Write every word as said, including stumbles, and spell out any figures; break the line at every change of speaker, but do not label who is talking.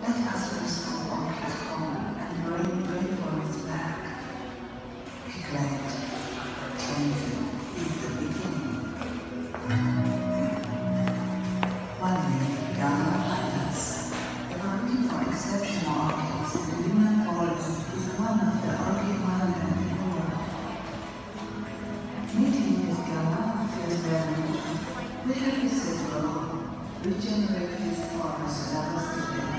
Let us restore Orchid home and bring rainforests back. Neglect, attention is the beginning. One day, Ghana behind us. According for exceptional orchids, the human forest is one of the orchid wonderland in the world. Meeting with Ghana feels very much. We have this as well. Regenerate this forest and other